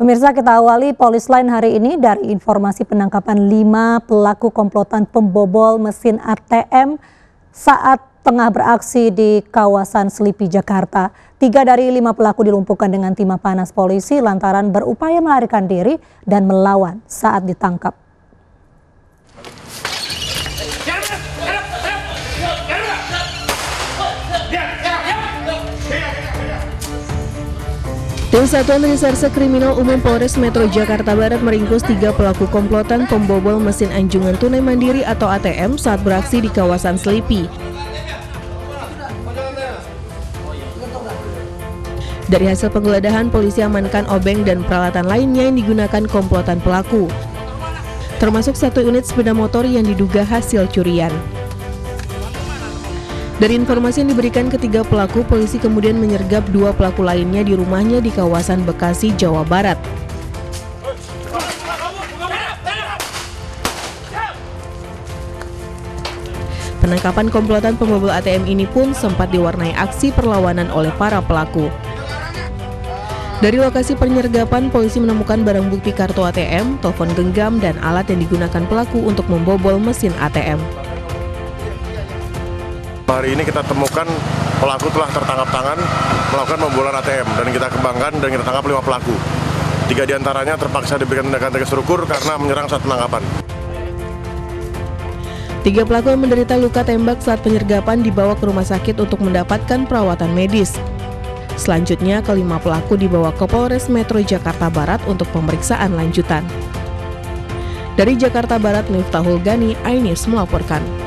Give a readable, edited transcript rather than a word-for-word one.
Pemirsa, kita awali Polisline hari ini dari informasi penangkapan 5 pelaku komplotan pembobol mesin ATM saat tengah beraksi di kawasan Selipi, Jakarta. 3 dari 5 pelaku dilumpuhkan dengan timah panas polisi lantaran berupaya melarikan diri dan melawan saat ditangkap. Tim Satuan Reserse Kriminal Umum Polres Metro Jakarta Barat meringkus 3 pelaku komplotan pembobol mesin anjungan tunai mandiri atau ATM saat beraksi di kawasan Selipi. Dari hasil penggeledahan, polisi amankan obeng dan peralatan lainnya yang digunakan komplotan pelaku, termasuk 1 unit sepeda motor yang diduga hasil curian. Dari informasi yang diberikan ketiga pelaku, polisi kemudian menyergap 2 pelaku lainnya di rumahnya di kawasan Bekasi, Jawa Barat. Penangkapan komplotan pembobol ATM ini pun sempat diwarnai aksi perlawanan oleh para pelaku. Dari lokasi penyergapan, polisi menemukan barang bukti kartu ATM, telepon genggam, dan alat yang digunakan pelaku untuk membobol mesin ATM. Hari ini kita temukan pelaku telah tertangkap tangan melakukan pembobolan ATM dan kita kembangkan dan kita tangkap 5 pelaku. 3 diantaranya terpaksa diberikan tindakan tegas terukur karena menyerang saat penangkapan. 3 pelaku yang menderita luka tembak saat penyergapan dibawa ke rumah sakit untuk mendapatkan perawatan medis. Selanjutnya, ke-5 pelaku dibawa ke Polres Metro Jakarta Barat untuk pemeriksaan lanjutan. Dari Jakarta Barat, Miftahul Gani, iNews melaporkan.